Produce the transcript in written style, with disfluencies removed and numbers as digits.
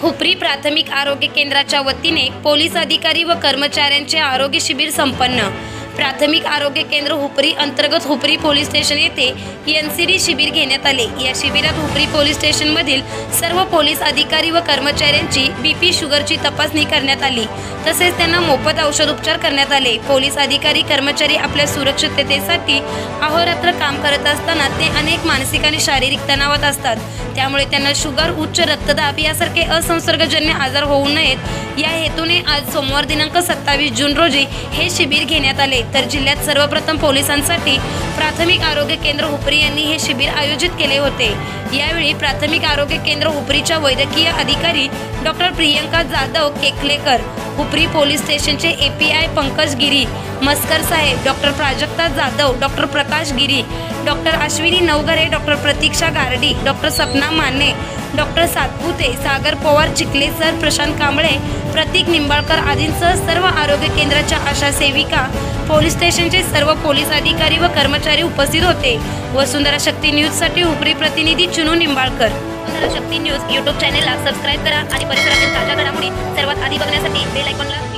हुपरी प्राथमिक आरोग्य केंद्राच्या वतीने पोलीस अधिकारी व कर्मचाऱ्यांचे आरोग्य शिबिर संपन्न। प्राथमिक आरोग्य केंद्र हुपरी अंतर्गत हुपरी पोलीस स्टेशन येथे एनसीडी शिबिर घेण्यात आले। या शिबिरात हुपरी पोलीस स्टेशन मधील सर्व पोलीस अधिकारी व कर्मचाऱ्यांची बीपी शुगरची तपासणी करण्यात आली, तसेच त्यांना मोफत औषध उपचार करण्यात आले। पोलीस अधिकारी कर्मचारी आपल्या सुरक्षिततेसाठी अहोरात्र काम करत असताना ते अनेक मानसिक आणि शारीरिक तणावात असतात, त्यामुळे त्यांना शुगर, उच्च रक्तदाब यासारखे असंसर्गजन्य आजार होऊ नयेत या हेतूने आज सोमवार दिनांक 27 जून रोजी हे शिबिर घेण्यात आले। तर जिल्ह्यात सर्वप्रथम पोलिसांसाठी प्राथमिक आरोग्य केंद्र हुपरी यांनी हे शिबिर आयोजित केले होते। यावेळी प्राथमिक आरोग्य केंद्र हुपरीच्या वैद्यकीय अधिकारी डॉक्टर प्रियंका जाधव केखलेकर, हुपरी पोलीस स्टेशनचे API Pankaj Giri Maskar saheb, doctor Prajakta Jadhav, doctor Prakash Giri, doctor Ashwini Navghare, doctor Pratiksha Garadi, doctor Sapna Mane, doctor Satpute, Sagar Pawar, Chikhale sir, Prashant Kamble, Pratik Nimbalkar आदींसह सर्व आरोग्य केंद्राच्या आशा सेविका, पोलीस स्टेशनचे सर्व पोलीस अधिकारी व कर्मचारी उपस्थित होते। वसुंधरा शक्ती न्यूजसाठी हुपरी प्रतिनिधी चुनू निंबाळकर। वसुंधरा शक्ती न्यूज यूट्यूब चॅनेलला सबस्क्राईब करा आणि परिसरातील ताज्या घडामोडी सर्वात आधी बघण्यासाठी बेल आयकॉनला